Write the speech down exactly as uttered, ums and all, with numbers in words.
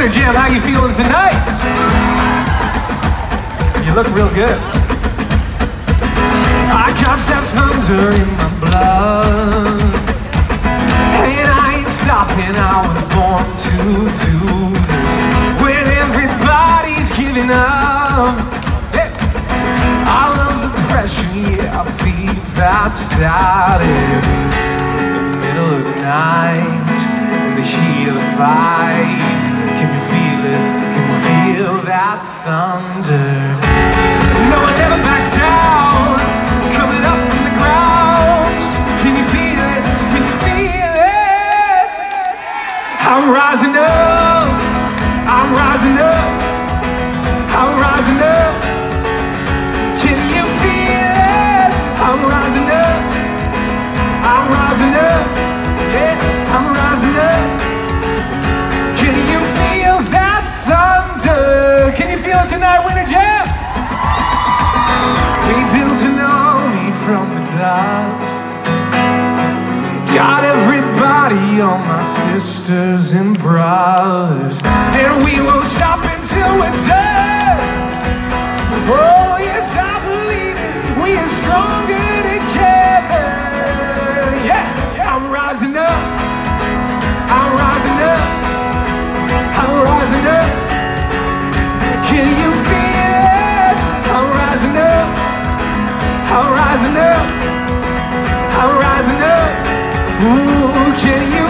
Winter Jam, how you feeling tonight? You look real good. I got that thunder in my blood, and I ain't stopping, I was born to do this. When everybody's giving up, hey. I love the pressure, yeah, I feel that started in the middle of the night, in the heat of the fight. Can you feel it? Can you feel that thunder? No, I never back down, coming up from the ground. Can you feel it? Can you feel it? I'm rising up, I'm rising up, I'm rising up. Can you feel it? I'm rising up, I'm rising up, yeah, I'm rising up. Can you feel that thunder? Can you feel it tonight, Winter Jam? We built an army from the dust, got everybody, all my sisters and brothers, and we won't stop until we're done. Oh yes, I believe it, we are stronger together. Yeah, yeah, I'm rising up, I'm rising up, I'm rising up. Can you feel it? I'm rising up, I'm rising up, I'm rising up. Ooh, can you